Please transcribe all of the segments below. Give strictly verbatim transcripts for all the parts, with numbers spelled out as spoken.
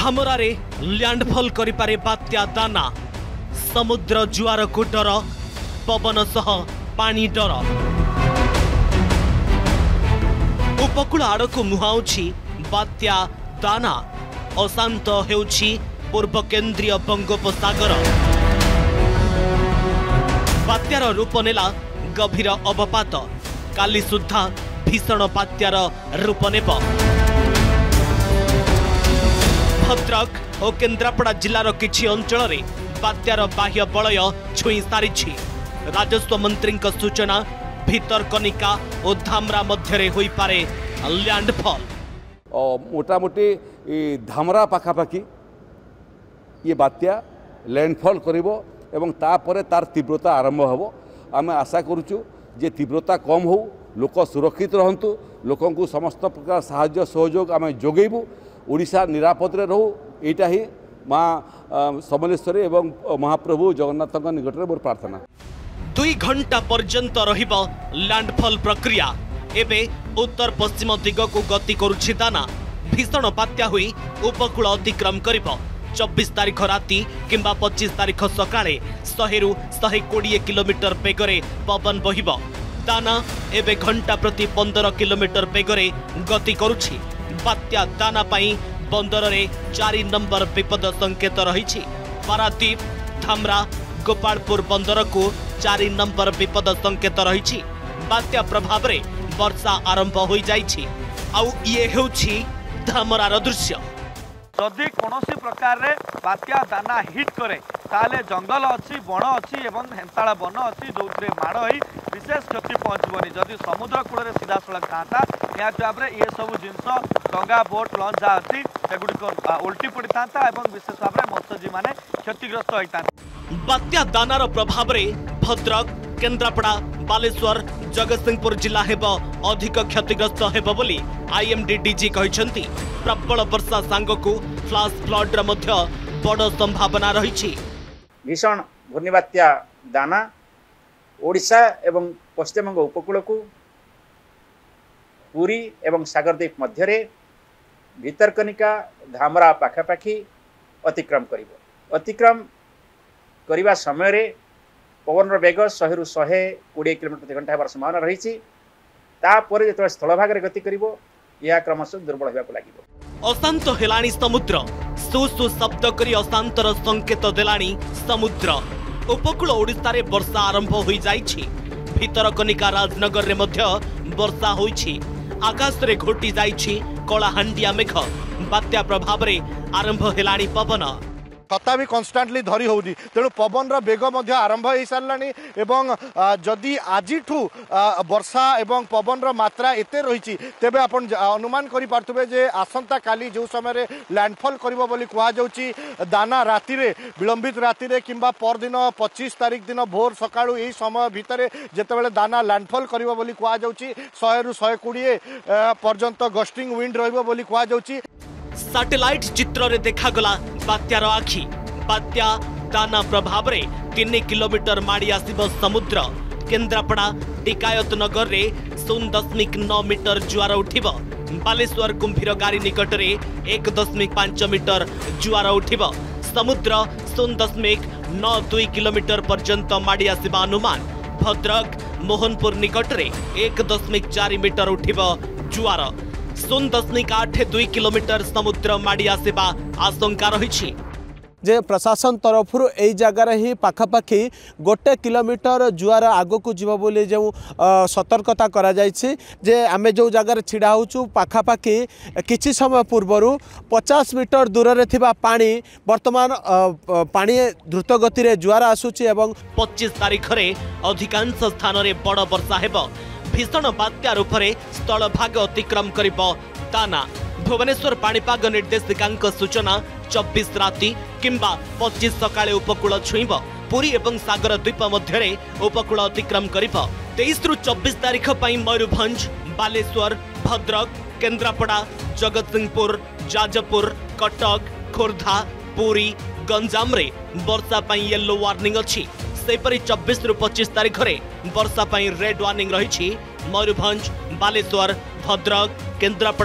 धामरारे landfall करिपारे बात्या दाना समुद्र जुआर को डर पवन सह पानी डर उपकूल आड़ को मुहाउछि बात्या दाना अशांत हेउछि पूर्व केंद्रीय बंगोपसागर बात्यार रूप नेला गभीर अवपात काली सुद्धा भीषण बात्यार रूप नेब भद्रक और केन्द्रापड़ा जिलार किछि अंचल रे बात्यार बाह्य बलय छुई सारिछि राजस्व मंत्री सूचना भितरकनिका और धामरा मध्य होई पारे लैंडफॉल मोटामोटी धामरा पाखापाखि ये बात्या लैंडफॉल करिवो एवं तापर तार तीव्रता आरंभ हो आम आशा करुचु जे तीव्रता कम हो लोक सुरक्षित रहंतु लोकों को समस्त प्रकार साहाय्य सहयोग आम जोगेबू ओडिशा निरापद रहू एटा ही माँ समलेश्वरी एवं महाप्रभु जगन्नाथ निकट में मोर प्रार्थना। दुई घंटा पर्यंत रहिबो लैंडफॉल प्रक्रिया एबे उत्तर पश्चिम दिग को गति करुछि दाना भीषण बात्या हुई उपकूल अतिक्रम करिबो चौबीस तारीख राति किंबा पच्चीस तारीख सकाळे सौ रु एक सौ बीस किलोमीटर बेगरे पवन बहिबो दाना एबे घंटा प्रति पंद्रह किलोमीटर बेगरे गति करुछि बात्या दाना पाई बंदर रे चारि नंबर विपद संकेत रहिछि पारादीप धामरा गोपालपुर बंदर को चारि नंबर विपद संकेत रहिछि बात्या प्रभाव रे वर्षा आरंभ होई जाइछि आउ ये हेउछि धामरार दृश्य जदि कौन प्रकार रे बात्या दाना हिट करे ताले जंगल अच्छी बण अच्छी एवं हेंताड़ वन अच्छी जो माड़ हो विशेष क्षति पहुँचबनी जदि समुद्र कूल में सीधा सड़क था निहत भाव में ये सब जिनस डंगा बोट लंच जहाँ अच्छी सेगुड़िक उल्टी पड़ी था विशेष भाव में मत्स्यजीवी मैंने क्षतिग्रस्त होता बात्या दानार प्रभाव रे भद्रक केन्द्रापड़ा बालेश्वर जगतसिंहपुर जिला हेब अधिक क्षतिग्रस्त हेब बोली आईएमडी डीजी कहिसेंती प्रबल वर्षा सांगकु फ्लाश फ्लड र मध्य बड़ संभावना रही भीषण घूर्णिबात्या दाना ओडिशा एवं पश्चिमबंग उपकूल को पुरी एवं सागरद्वीप मध्य भितरकनिका धामरा पाखापाखि अतिक्रम करिवो अतिक्रम करिवा समय रे पवन बेग सौ रु एक सौ बीस किलोमीटर प्रति घंटा होबार संभावना रही तापर जो स्थल भाग में गति करिवो यह क्रमशः दुर्बल होबाक लागिवो अशांत हेलानी समुद्र सु सु शब्द करी अशांतर संकेत देलानी समुद्र उपकूल ओडिशा रे वर्षा आरंभ होई जाइछि भितरकनिका राजनगर रे मध्य वर्षा होइछि आकाश रे घोटी जाइछि कलाहांडिया मेघ बात्या प्रभाव रे आरंभ हेलानी पवन छता भी कन्स्टांटली धरी होउनी तेणु पवन बेग आरंभ हो सारानी एवं जदि आज वर्षा एवं पवन मात्रा एते रही तेबे आपण अनुमान करि पारथुबे जे आसंता काली जो समय लैंडफॉल करिवो बोली कहा जाउची दाना राति रे विलंबित राति रे किंबा पर दिन पच्चीस तारीख दिन भोर सकाळू एही समय भितरे जेतेबेले दाना लैंडफॉल करिवो बोली कहा जाउची सौ रु एक सौ बीस पर्यंत गस्टिंग विंड रहिबो बोली कहा जाउची सैटेलाइट चित्र रे देखा गला बात्यार आखि बात्या दाना प्रभाव रे तीन किलोमीटर माड़ी आसिब समुद्र केन्द्रापड़ा टिकायत नगर रे शून्य दशमिक नौ मीटर जुआर उठिब बालेश्वर कुंभीरगारी निकट रे एक दशमिक पांच मीटर जुआर उठिब समुद्र शून्य दशमिक नौ दुई किलोमीटर पर्यंत माड़ी आसिबा अनुमान भद्रक मोहनपुर निकट रे एक दशमिक चार मीटर उठिब जुआर शून्य दशमिक आठ दुई किलोमीटर समुद्र माड़ी आसिबा आशंका रही जे प्रशासन तरफ यही जगार ही पाखापाखि गोटे किलोमीटर जुआर आग को जीव बोली जो सतर्कता करा जायछि जे आमे जो जगार छिड़ा होचु पाखापाखि किछि समय पूर्वर पचास मीटर दूर रे थिबा पानी वर्तमान पानी द्रुत गति रे जुआर आसुछि एवं पच्चीस तारीख रे अधिकांश स्थान रे बड़ वर्षा हेबो भीषण बात्या रूप से स्थल भाग अतिक्रम करिबो दाना भुवनेश्वर पाणीपाग निर्देशिकांक सूचना चौबीस राति किंबा पच्चीस सकाळे उपकूल छुईब पुरी एवं सागर द्वीप मध्य उपकूल अतिक्रम करिबो तेईस रु चौबीस तारीख पई मयूरभंज बालेश्वर भद्रक केन्द्रापड़ा जगतसिंहपुर जाजपुर कटक खोर्धा पुरी गंजाम रे वर्षा पई येलो वार्निंग अछि सेपरी चौबीस रु पच्चीस तारीख रे वर्षा पई रेड वार्निंग रही मयूरभंज बालेश्वर भद्रक केन्द्रापड़ा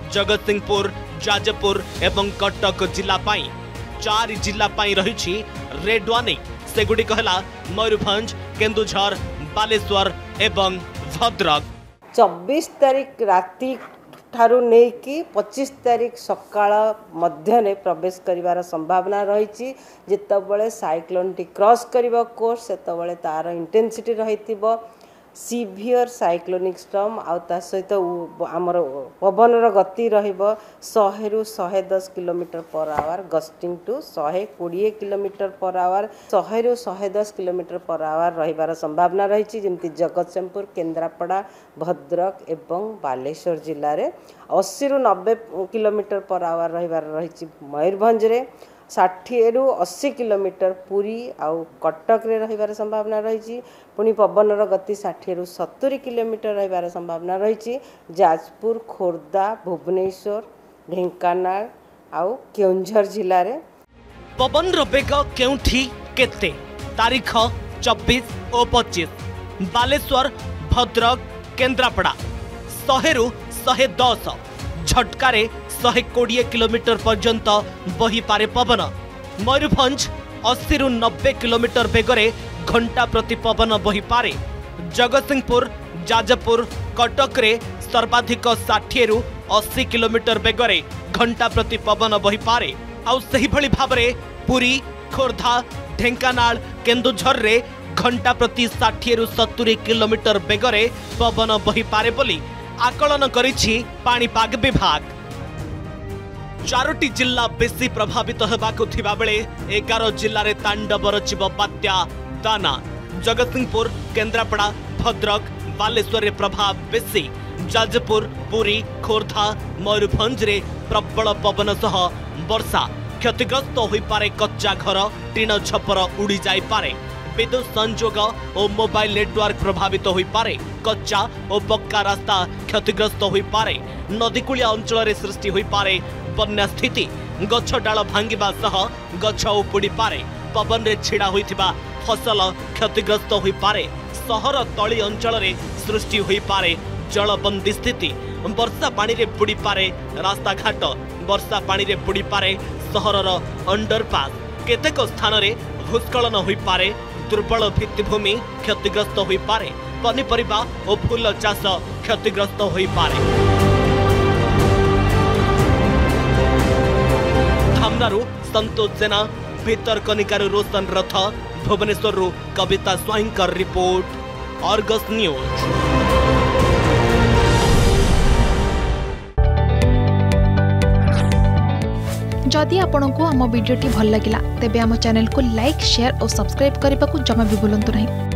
जगतसिंहपुर जाजपुर एवं कटक जिला पाई चार जिला पाई रही रेड वार्निंग सेगुड़िक है मयूरभंज केन्दुझर बालेश्वर एवं भद्रक। चौबीस तारीख राति ठारू नेकी पच्चीस तारीख सकाळ मध्य प्रवेश करिवार संभावना रही जितेबाला साइक्लोन टी क्रॉस करिबो कोर्स सेतेबाला तार इंटेंसिटी रहितिबो सीवियर साइक्लोनिक स्टॉर्म आ ता सहित आमर पवनर गति रहिबो सौ रु एक सौ दस kilometre per hour gusting to एक सौ बीस किलोमीटर पर आवर सौ रु एक सौ दस किलोमीटर पर आवर रहिबार संभावना रही जेमती जगतसिंहपुर केन्द्रापड़ा भद्रक एवं बालेश्वर जिले में अस्सी रु नब्बे किलोमीटर पर आवर रहिबार रही मयूरभंज रे षाठिए रु अस्सी किलोमीटर पुरी आउ कटक रे रहिबार संभावना रही पुणी पवनर गति षाठिए रु सत्तरी किलोमीटर रहिबार संभावना रही जाजपुर खोर्धा भुवनेश्वर ढेंकानाल आउ केउंझर जिले में पवन बेग केउठी केते तारीख चौबीस और पच्चीस बालेश्वर भद्रक केन्द्रापड़ा सौ रु एक सौ दस झटकारे सौ बीस किलोमीटर पर्यंत बही पारे पवन मयूरभंज अस्सी रु नब्बे किलोमीटर बेगरे घंटा प्रति पवन बही पारे जगतसिंहपुर जाजपुर कटक रे सर्वाधिक षाठिए रु अस्सी किलोमीटर बेगरे घंटा प्रति पवन बही पारे आउ सही भली भाबरे पुरी खोर्धा ढेंकानाल केन्दुझर रे घंटा प्रति षाठिए रु सत्तरी किलोमीटर बेगरे पवन बही पारे बोली आकलन करिछि पाणीपाग विभाग। चारोटी जिला बेसी प्रभावित होबाकु थिबा बेले एगार जिल्ला रे तांडव रचिब बात्या दाना जगतसिंहपुर केन्द्रापड़ा भद्रक बालेश्वर रे प्रभाव बेसी जाजपुर पुरी खोर्धा मयूरभंज रे प्रबल पवन सह वर्षा क्षतिग्रस्त होई पारे कच्चा घर टीन छपर उड़ी जाई पारे विद्युत संजोग और मोबाइल नेटवर्क प्रभावित होई पारे कच्चा और पक्का रास्ता क्षतिग्रस्त होई पारे नदीकूलिया अंचल रे सृष्टि होई पारे बन्या स्थिति गछ डाल भांगिबा सह गछ उपुड़ी पारे पवन रे छिड़ा होइथिबा फसल क्षतिग्रस्त होई पारे सहर तली अंचल रे सृष्टि होई पारे जलबंदी स्थिति वर्षा पानी रे बुड़ी पारे रास्ता घाट वर्षा पानी रे बुड़ी पारे सहरर अंडरपास केतेक स्थान रे भूस्खलन होई पारे दुर्बल भित्तिभूमि क्षतिग्रस्त होई पारे पनीपरिबा और फूल चाष क्षतिग्रस्त होई पारे। धामरारू संतोष जेना भितरकनिकारु रोशन रथ भुवनेश्वर कविता स्वाईंकर रिपोर्ट आर्गस न्यूज। जदि आपंक आम भिडी भल लगा तेब आम चैनल को लाइक शेयर और सब्सक्राइब करने को जमा भी भूलु नहीं।